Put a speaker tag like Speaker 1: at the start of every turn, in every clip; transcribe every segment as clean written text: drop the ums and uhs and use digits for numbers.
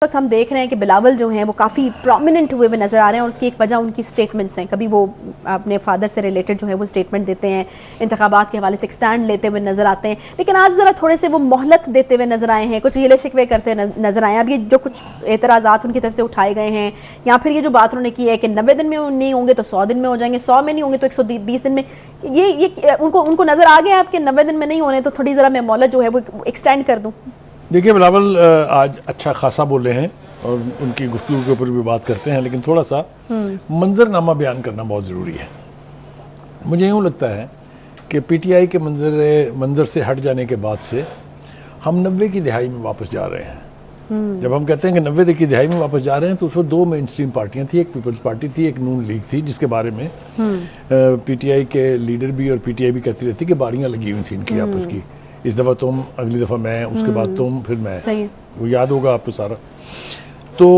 Speaker 1: वक्त हम देख रहे हैं कि बिलावल जो हैं वो काफ़ी प्रोमिनेंट हुए हुए नज़र आ रहे हैं और उसकी एक वजह उनकी स्टेटमेंट्स हैं। कभी वो अपने फादर से रिलेटेड जो है वो स्टेटमेंट देते हैं, इंतखाबात के हवाले से एक स्टैंड लेते हुए नज़र आते हैं, लेकिन आज ज़रा थोड़े से वो मोहलत देते हुए नज़र आए हैं, कुछ गिले शिकवे करते नज़र आए हैं। अब ये जो कुछ एतराज़ात उनकी तरफ से उठाए गए हैं या फिर ये जो बात उन्होंने की है कि 90 दिन में नहीं होंगे तो 100 दिन में हो जाएंगे, 100 में नहीं होंगे तो 120 दिन में, ये उनको नज़र आ गया आपके 90 दिन में नहीं होने तो थोड़ी ज़रा मैं मोहलत जो है वो एक्सटेंड कर दूँ।
Speaker 2: देखिए बिलावल आज अच्छा खासा बोले हैं और उनकी गुफ्तगू के ऊपर भी बात करते हैं, लेकिन थोड़ा सा मंजरनामा बयान करना बहुत ज़रूरी है। मुझे यूँ लगता है कि पीटीआई के मंजर से हट जाने के बाद से हम 90 की दिहाई में वापस जा रहे हैं। जब हम कहते हैं कि 90 की दिहाई में वापस जा रहे हैं तो उसमें दो मेन स्ट्रीम पार्टियाँ थी, एक पीपल्स पार्टी थी, एक नून लीग थी, जिसके बारे में पीटीआई के लीडर भी और पीटीआई भी कहती रहती कि बारियाँ लगी हुई थी इनकी आपस की, इस दफ़ा तुम, अगली दफ़ा मैं, उसके बाद तुम, फिर मैं, वो याद होगा आपको सारा। तो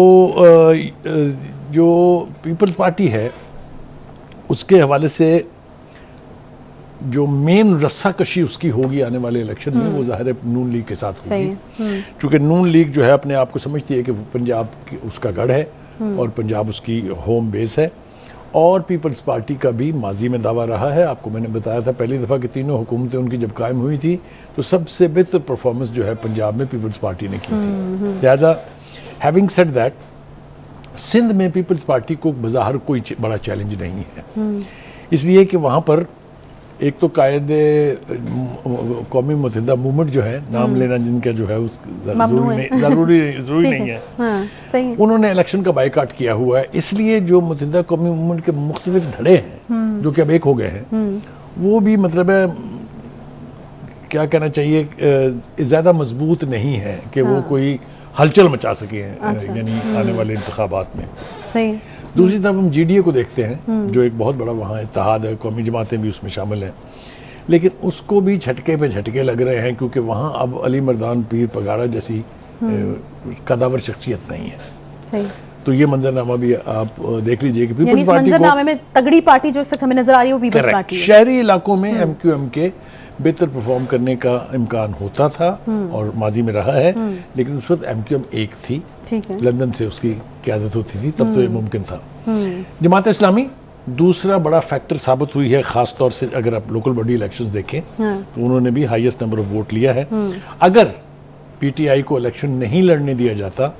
Speaker 2: जो पीपल्स पार्टी है उसके हवाले से जो मेन रस्सा कशी उसकी होगी आने वाले इलेक्शन में वो ज़ाहिर है नून लीग के साथ होगी, क्योंकि नून लीग जो है अपने आप को समझती है कि वो पंजाब उसका गढ़ है और पंजाब उसकी होम बेस है। और पीपल्स पार्टी का भी माजी में दावा रहा है, आपको मैंने बताया था पहली दफ़ा कि तीनों हुकूमतें उनकी जब कायम हुई थी तो सबसे बेहतर परफॉर्मेंस जो है पंजाब में पीपल्स पार्टी ने की थी। लिहाजा हैविंग सेड दैट, सिंध में पीपल्स पार्टी को बज़ाहिर कोई बड़ा चैलेंज नहीं है, इसलिए कि वहाँ पर एक तो कायदे कौमी मुत्तहिदा मूवमेंट जो है, नाम लेना जिनका जो है उस जरूरी नहीं है,
Speaker 1: सही।
Speaker 2: उन्होंने इलेक्शन का बायकॉट किया हुआ है। इसलिए जो मुत्तहिदा कौमी मूवमेंट के मुख्तलिफ धड़े हैं जो कि अब एक हो गए हैं, वो भी मतलब है क्या कहना चाहिए, ज़्यादा मजबूत नहीं है कि वो कोई हलचल मचा सके यानी आने वाले इंतखाबात में।
Speaker 1: सही।
Speaker 2: दूसरी तरफ हम जीडीए को देखते हैं जो एक बहुत बड़ा वहाँ इत्तेहाद है, कौमी जमातें भी उसमें शामिल हैं, लेकिन उसको भी झटके पे झटके लग रहे हैं क्योंकि वहाँ अब अली मर्दान पीर पगारा जैसी कदावर शख्सियत नहीं है।
Speaker 1: सही।
Speaker 2: तो ये मंजरनामा भी आप देख लीजिए कि
Speaker 1: पीपल्स पार्टी मंजरनामे में तगड़ी पार्टी जो इस वक्त हमें नजर आ रही है वो पीपल्स पार्टी है।
Speaker 2: शहरी इलाकों में एमक्यूएम के बेहतर परफॉर्म करने का इम्कान होता था और माजी में रहा है, लेकिन उस वक्त एमक्यूएम एक थी, लंदन से उसकी क़यादत होती थी, तब तो ये मुमकिन था। जमात इस्लामी दूसरा बड़ा फैक्टर साबित हुई है, खास तौर से अगर आप लोकल बॉडी इलेक्शंस देखें तो उन्होंने भी हाईएस्ट नंबर ऑफ वोट लिया है। अगर पीटीआई को इलेक्शन नहीं लड़ने दिया जाता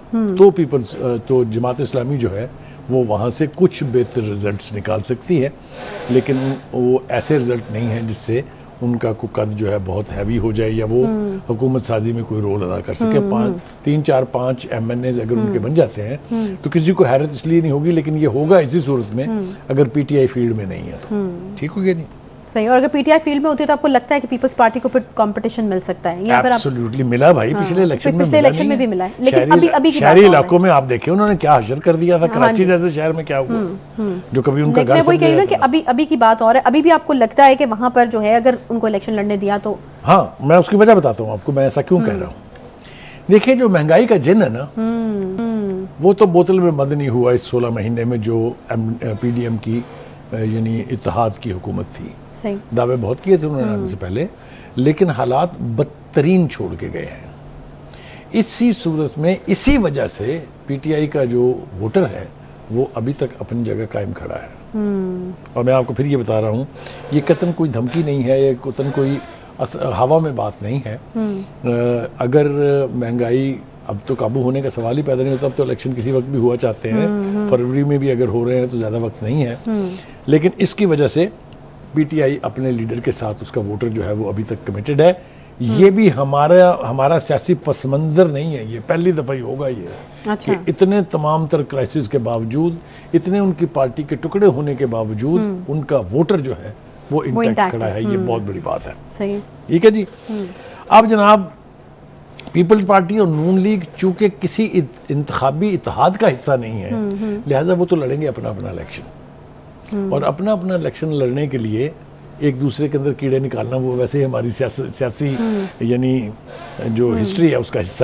Speaker 2: तो जमात इस्लामी जो है वो वहाँ से कुछ बेहतर रिजल्ट्स निकाल सकती है, लेकिन वो ऐसे रिजल्ट नहीं है जिससे उनका को कद जो है बहुत हैवी हो जाए या वो हुकूमत साजी में कोई रोल अदा कर सके। 3, 4, 5 MNAs अगर उनके बन जाते हैं तो किसी को हैरत इसलिए नहीं होगी, लेकिन ये होगा इसी सूरत में अगर पीटीआई फील्ड में नहीं है तो। ठीक हो गया नहीं?
Speaker 1: सही। और अगर पीटीआई फील्ड में होती है तो आपको लगता है कि पीपल्स पार्टी को फिर कंपटीशन मिल सकता है?
Speaker 2: एब्सोल्युटली मिला भाई, पिछले इलेक्शन में
Speaker 1: भी मिला है, लेकिन अभी
Speaker 2: शहरी इलाकों में आप देखें उन्होंने क्या हशर कर दिया था। कराची जैसे शहर में क्या हुआ जो कभी उनका घर
Speaker 1: वही कह रही हूं कि अभी की बात और है, अभी भी आपको लगता है कि वहां पर जो है अगर उनको इलेक्शन लड़ने दिया तो?
Speaker 2: हाँ, मैं उसकी वजह बताता हूँ आपको, मैं ऐसा क्यों कह रहा हूँ। देखिए जो महंगाई का जिन है ना वो तो बोतल में बंद नहीं हुआ इस 16 महीने में जो पीडीएम की यानी इत्तेहाद की हुकूमत थी। दावे बहुत किए थे उन्होंने आने से पहले, लेकिन हालात बदतरीन छोड़ के गए हैं। इसी सूरत में इसी वजह से पीटीआई का जो वोटर है वो अभी तक अपनी जगह कायम खड़ा है। और मैं आपको फिर ये बता रहा हूँ, ये कतन कोई धमकी नहीं है, ये कतन कोई हवा में बात नहीं है। अगर महंगाई अब तो काबू होने का सवाल ही पैदा नहीं होता, अब तो इलेक्शन किसी वक्त भी हुआ चाहते हैं, फरवरी में भी अगर हो रहे हैं तो ज़्यादा वक्त नहीं है, लेकिन इसकी वजह से पीटीआई अपने लीडर के साथ उसका वोटर जो है वो अभी तक कमिटेड है। ये भी हमारा सियासी पस मंजर नहीं है, ये पहली दफ़ा ही होगा ये।
Speaker 1: अच्छा।
Speaker 2: कि इतने तमाम तर क्राइसिस के बावजूद, इतने उनकी पार्टी के टुकड़े होने के बावजूद उनका वोटर जो है वो इंटैक्ट खड़ा है, ये बहुत बड़ी बात है।
Speaker 1: सही।
Speaker 2: ठीक है जी। अब जनाब पीपल्स पार्टी और नून लीग चूंकि किसी इंतखाबी इत्तेहाद का हिस्सा नहीं है, लिहाजा वो तो लड़ेंगे अपना अपना इलेक्शन, और अपना अपना इलेक्शन लड़ने के लिए एक दूसरे के अंदर कीड़े निकालना वो वैसे ही हमारी सियासी यानी जो हिस्ट्री है उसका हिस्सा है।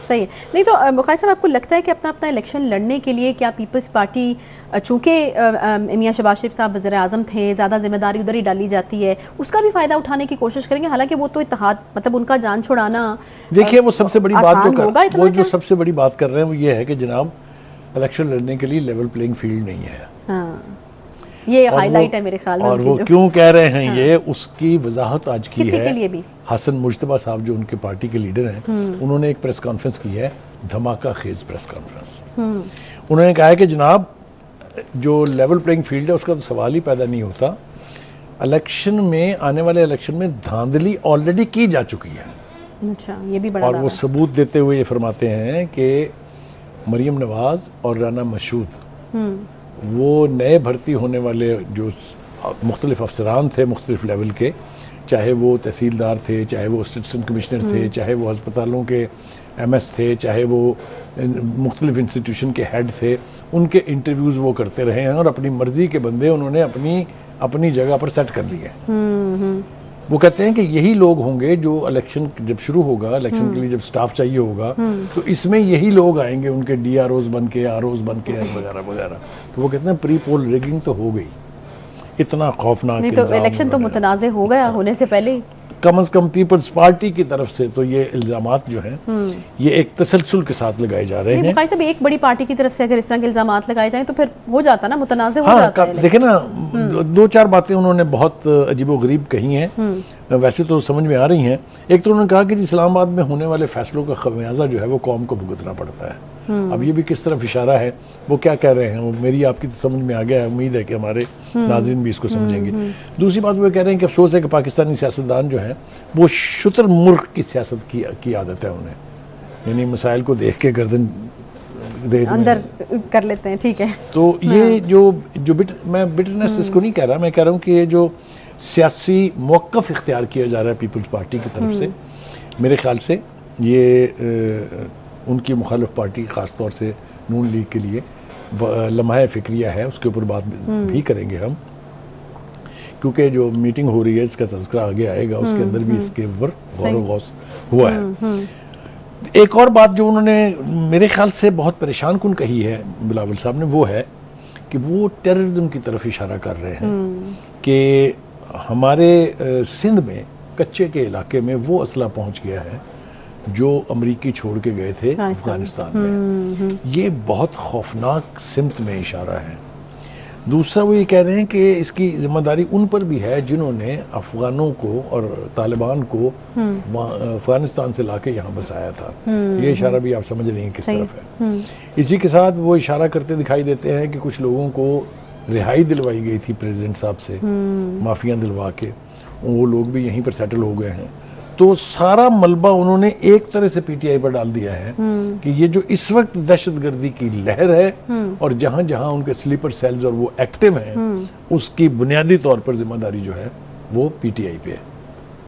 Speaker 1: सही है। नहीं तो बुखारी साहब, आपको लगता है कि अपना इलेक्शन लड़ने के लिए क्या पीपल्स पार्टी, चूंकि मियां शहबाज शरीफ साहब वज़ीर आज़म थे, ज़्यादा जिम्मेदारी उधर ही डाली जाती है, उसका भी फ़ायदा उठाने की कोशिश करेंगे? हालांकि वो तो इत्तेहाद, मतलब उनका जान छुड़ाना,
Speaker 2: देखिए वो सबसे बड़ी बात जो सबसे बड़ी बात कर रहे हैं वो ये है कि जनाब इलेक्शन लड़ने के लिए लेवल प्लेइंग फील्ड नहीं है।
Speaker 1: हाँ, ये हाईलाइट है मेरे ख्याल में।
Speaker 2: और वो क्यों कह रहे हैं, हाँ, ये उसकी वजाहत आज की है।
Speaker 1: के लिए भी
Speaker 2: हसन मुज्तबा साहब जो उनके पार्टी के लीडर हैं, उन्होंने एक प्रेस कॉन्फ्रेंस की है, धमाका खेज प्रेस कॉन्फ्रेंस। उन्होंने कहा है कि जनाब जो लेवल प्लेइंग फील्ड है उसका तो सवाल ही पैदा नहीं होता। इलेक्शन में, आने वाले इलेक्शन में धांधली ऑलरेडी की जा चुकी है।
Speaker 1: अच्छा, ये भी बड़ा
Speaker 2: और वो सबूत देते हुए ये फरमाते हैं कि मरियम नवाज और राना मशहूद वो नए भर्ती होने वाले जो मुख्तलिफ अफसरान थे मुख्तलिफ लेवल के, चाहे वो तहसीलदार थे, चाहे वो असिस्टेंट कमिश्नर थे, चाहे वो अस्पतालों के MS थे, चाहे वो मुख्तलिफ इंस्टीट्यूशन के हेड थे, उनके इंटरव्यूज़ वो करते रहे हैं और अपनी मर्जी के बंदे उन्होंने अपनी जगह पर सेट कर लिए। वो कहते हैं कि यही लोग होंगे जो इलेक्शन जब शुरू होगा, इलेक्शन के लिए जब स्टाफ चाहिए होगा, तो इसमें यही लोग आएंगे, उनके DROs बन के, ROs बन के वगैरह वगैरह। तो वो कहते हैं प्री पोल रिगिंग तो हो गई। इतना खौफनाक
Speaker 1: नहीं तो इलेक्शन तो मुतनाज़े हो गया होने से पहले।
Speaker 2: कम से कम पीपल्स पार्टी की तरफ से तो ये इल्जामात जो हैं ये एक तसलसल के साथ लगाए जा रहे हैं।
Speaker 1: सब एक बड़ी पार्टी की तरफ से अगर इस तरह के इल्जामात लगाए जाएं तो फिर हो जाता ना, मुतनाज़े हो जाता है।
Speaker 2: देखे ना, 2-4 बातें उन्होंने बहुत अजीबोगरीब कही हैं, वैसे तो समझ में आ रही हैं। एक तो उन्होंने कहा कि इस्लामाबाद में होने वाले फैसलों का खमियाजा जो है वो कौम को भुगतना पड़ता है। अब ये भी किस तरफ इशारा है, वो क्या कह रहे हैं, वो मेरी आपकी तो समझ में आ गया है, उम्मीद है कि हमारे नाज़रीन भी इसको समझेंगे। दूसरी बात वो कह रहे हैं कि अफसोस है कि पाकिस्तानी सियासतदान जो है वो शुतुरमुर्ग की सियासत की आदत है उन्हें, यानी मसाइल को देख के गर्दन
Speaker 1: अंदर कर लेते हैं। ठीक है,
Speaker 2: तो ये जो मैं बिटरनेस इसको नहीं कह रहा, मैं कह रहा हूँ कि ये जो सियासी मौक़िफ़ इख्तियार किया जा रहा है पीपल्स पार्टी की तरफ से, मेरे ख्याल से ये उनकी मुखालिफ पार्टी ख़ास तौर से नून लीग के लिए लम्हा फ़िक्रिया है। उसके ऊपर बात भी करेंगे हम, क्योंकि जो मीटिंग हो रही है इसका तज़किरा आगे आएगा, उसके अंदर भी इसके ऊपर गौर व गौस हुआ है। एक और बात जो उन्होंने मेरे ख्याल से बहुत परेशान कुन कही है बिलावल साहब ने, वो है कि वो टेररिज्म की तरफ इशारा कर रहे हैं कि हमारे सिंध में कच्चे के इलाके में वो असला पहुंच गया है जो अमरीकी छोड़ के गए थे अफगानिस्तान में। ये बहुत खौफनाक सिमत में इशारा है। दूसरा वो ये कह रहे हैं कि इसकी जिम्मेदारी उन पर भी है जिन्होंने अफगानों को और तालिबान को अफगानिस्तान से लाके यहाँ बसाया था। ये इशारा भी आप समझ रही हैं किस तरफ है। इसी के साथ वो इशारा करते दिखाई देते हैं कि कुछ लोगों को रिहाई दिलवाई गई थी प्रेसिडेंट साहब से, माफिया दिलवा के, वो लोग भी यहीं पर सेटल हो गए हैं। तो सारा मलबा उन्होंने एक तरह से PTI पर डाल दिया है कि ये जो इस वक्त दहशतगर्दी की लहर है और जहां जहां उनके स्लीपर सेल्स और वो एक्टिव हैं, उसकी बुनियादी तौर पर जिम्मेदारी जो है वो PTI पे है।